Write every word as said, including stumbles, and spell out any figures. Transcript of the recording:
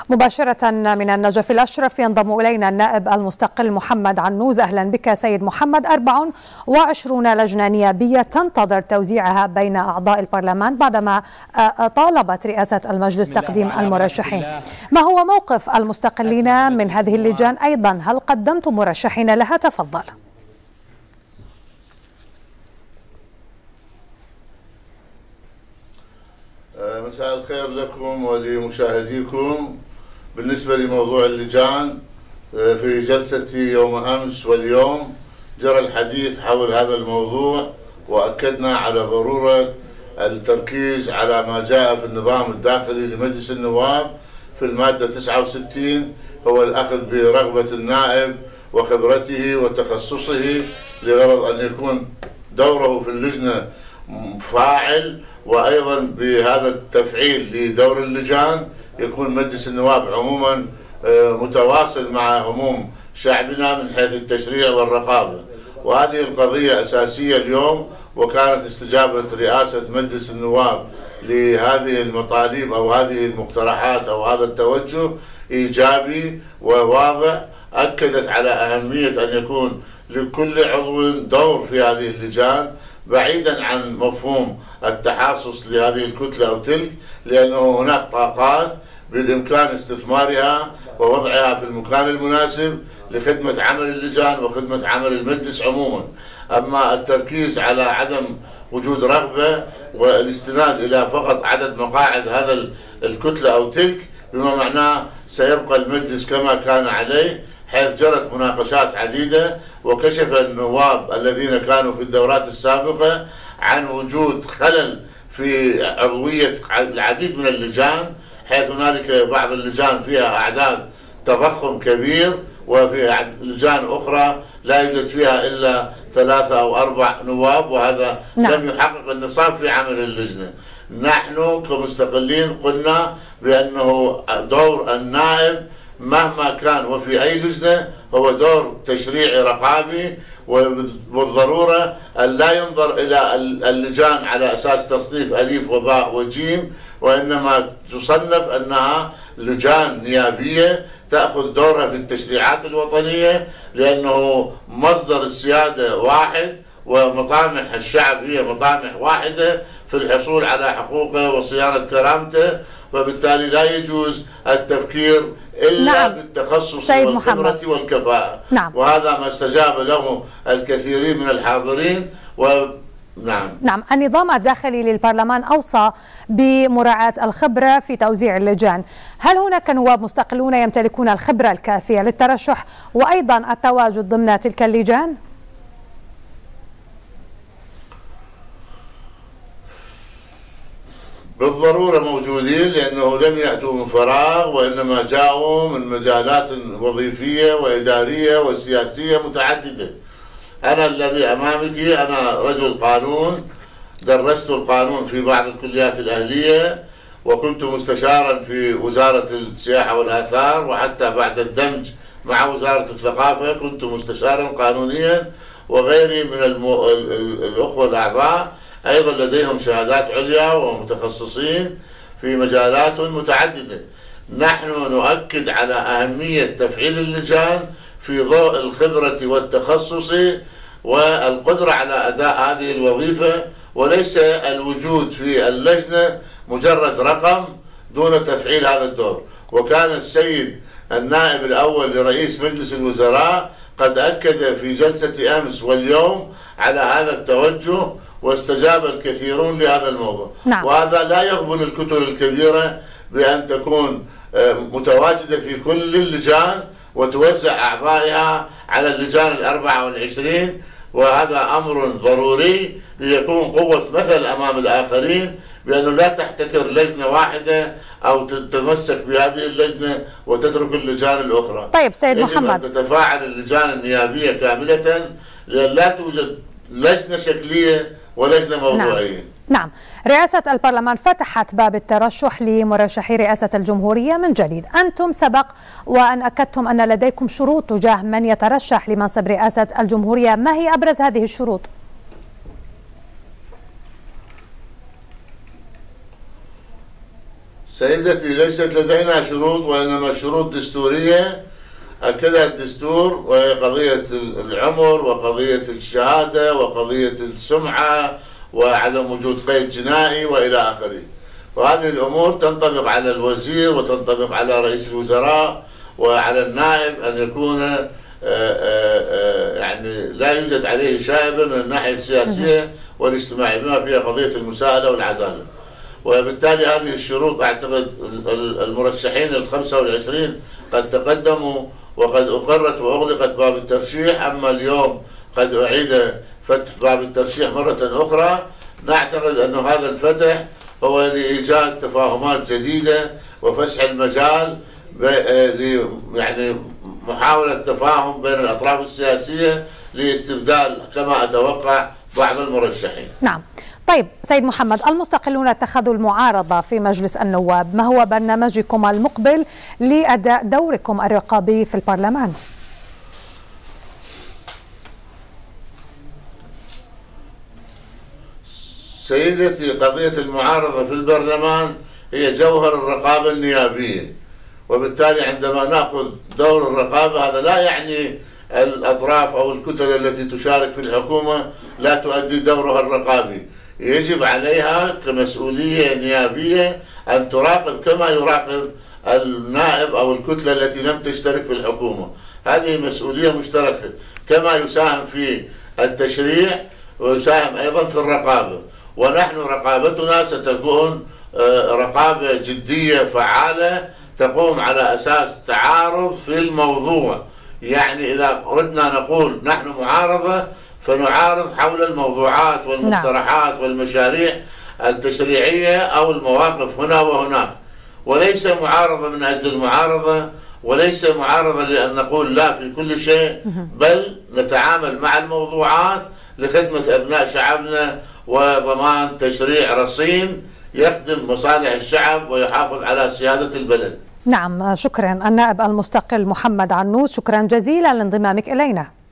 مباشرة من النجف الأشرف ينضم إلينا النائب المستقل محمد عنوز. أهلا بك سيد محمد. أربع وعشرين لجنة نيابية تنتظر توزيعها بين أعضاء البرلمان بعدما طالبت رئاسة المجلس تقديم المرشحين. ما هو موقف المستقلين من هذه اللجان؟ أيضا هل قدمتم مرشحين لها؟ تفضل. مساء الخير لكم ولمشاهديكم. بالنسبة لموضوع اللجان، في جلستي يوم أمس واليوم جرى الحديث حول هذا الموضوع، وأكدنا على ضرورة التركيز على ما جاء في النظام الداخلي لمجلس النواب في المادة تسعة وستين، هو الأخذ برغبة النائب وخبرته وتخصصه لغرض أن يكون دوره في اللجنة فاعل، وأيضا بهذا التفعيل لدور اللجان يكون مجلس النواب عموما متواصل مع هموم شعبنا من حيث التشريع والرقابة. وهذه القضية أساسية اليوم، وكانت استجابة رئاسة مجلس النواب لهذه المطالب أو هذه المقترحات أو هذا التوجه إيجابي وواضح. أكدت على أهمية أن يكون لكل عضو دور في هذه اللجان، بعيدا عن مفهوم التحاصص لهذه الكتلة أو تلك، لأنه هناك طاقات بالإمكان استثمارها ووضعها في المكان المناسب لخدمة عمل اللجان وخدمة عمل المجلس عموما. أما التركيز على عدم وجود رغبة والاستناد إلى فقط عدد مقاعد هذا الكتلة أو تلك، بما معناه سيبقى المجلس كما كان عليه، حيث جرت مناقشات عديدة وكشف النواب الذين كانوا في الدورات السابقة عن وجود خلل في عضوية العديد من اللجان، حيث هنالك بعض اللجان فيها أعداد تضخم كبير، وفي لجان أخرى لا يوجد فيها إلا ثلاثة أو أربع نواب، وهذا نعم. لم يحقق النصاب في عمل اللجنة. نحن كمستقلين قلنا بأنه دور النائب مهما كان وفي أي لجنة هو دور تشريعي رقابي، والضرورة أن لا ينظر إلى اللجان على أساس تصنيف أليف وباء وجيم، وإنما تصنف أنها لجان نيابية تأخذ دورها في التشريعات الوطنية، لأنه مصدر السيادة واحد ومطامح الشعب هي مطامح واحدة في الحصول على حقوقه وصيانة كرامته، وبالتالي لا يجوز التفكير إلا نعم. بالتخصص والخبرة والكفاءة. نعم. وهذا ما استجاب له الكثيرين من الحاضرين. و نعم نعم النظام الداخلي للبرلمان أوصى بمراعاة الخبرة في توزيع اللجان. هل هناك نواب مستقلون يمتلكون الخبرة الكافية للترشح وأيضا التواجد ضمن تلك اللجان؟ بالضرورة موجودين، لأنه لم يأتوا من فراغ، وإنما جاءوا من مجالات وظيفية وإدارية وسياسية متعددة. أنا الذي أمامك أنا رجل قانون، درست القانون في بعض الكليات الأهلية، وكنت مستشارا في وزارة السياحة والآثار، وحتى بعد الدمج مع وزارة الثقافة كنت مستشارا قانونيا، وغيري من المو... الأخوة الأعضاء أيضا لديهم شهادات عليا ومتخصصين في مجالات متعددة. نحن نؤكد على أهمية تفعيل اللجان في ضوء الخبرة والتخصص والقدرة على أداء هذه الوظيفة، وليس الوجود في اللجنة مجرد رقم دون تفعيل هذا الدور. وكان السيد النائب الأول لرئيس مجلس الوزراء قد أكد في جلسة أمس واليوم على هذا التوجه، واستجاب الكثيرون لهذا الموضوع. نعم. وهذا لا يغبن الكتل الكبيرة بأن تكون متواجدة في كل اللجان وتوزع أعضائها على اللجان الأربعة والعشرين، وهذا أمر ضروري ليكون قوة مثل أمام الآخرين، بأنه لا تحتكر لجنة واحدة أو تتمسك بهذه اللجنة وتترك اللجان الأخرى. طيب سيد محمد، يجب أن تتفاعل اللجان النيابية كاملة، لأن لا توجد لجنة شكلية ولجنة موضوعية. نعم. نعم، رئاسة البرلمان فتحت باب الترشح لمرشحي رئاسة الجمهورية من جديد. أنتم سبق وأن أكدتم أن لديكم شروط تجاه من يترشح لمنصب رئاسة الجمهورية، ما هي أبرز هذه الشروط؟ سيدتي، ليست لدينا شروط وإنما شروط دستورية أكدها الدستور، وهي قضية العمر وقضية الشهادة وقضية السمعة وعدم وجود قيد جنائي وإلى آخره. وهذه الأمور تنطبق على الوزير وتنطبق على رئيس الوزراء وعلى النائب أن يكون يعني لا يوجد عليه شائبة من الناحية السياسية والاجتماعية بما فيها قضية المساءلة والعدالة. وبالتالي هذه الشروط أعتقد المرشحين الخمسة والعشرين قد تقدموا وقد أقرت وأغلقت باب الترشيح. أما اليوم قد أعيد فتح باب الترشيح مرة أخرى. نعتقد أن هذا الفتح هو لإيجاد تفاهمات جديدة وفسح المجال يعني محاولة تفاهم بين الأطراف السياسية لاستبدال كما أتوقع بعض المرشحين. نعم. طيب سيد محمد، المستقلون اتخذوا المعارضة في مجلس النواب، ما هو برنامجكم المقبل لأداء دوركم الرقابي في البرلمان؟ سيدتي، قضية المعارضة في البرلمان هي جوهر الرقابة النيابية، وبالتالي عندما نأخذ دور الرقابة هذا لا يعني الأطراف أو الكتل التي تشارك في الحكومة لا تؤدي دورها الرقابي. يجب عليها كمسؤولية نيابية أن تراقب كما يراقب النائب أو الكتلة التي لم تشترك في الحكومة. هذه مسؤولية مشتركة، كما يساهم في التشريع ويساهم أيضا في الرقابة. ونحن رقابتنا ستكون رقابة جدية فعالة تقوم على أساس تعارض في الموضوع. يعني إذا أردنا نقول نحن معارضة فنعارض حول الموضوعات والمقترحات والمشاريع التشريعية أو المواقف هنا وهناك، وليس معارضة من أجل المعارضة، وليس معارضة لأن نقول لا في كل شيء، بل نتعامل مع الموضوعات لخدمة أبناء شعبنا وضمان تشريع رصين يخدم مصالح الشعب ويحافظ على سيادة البلد. نعم، شكرا النائب المستقل محمد عنوز، شكرا جزيلا لانضمامك إلينا.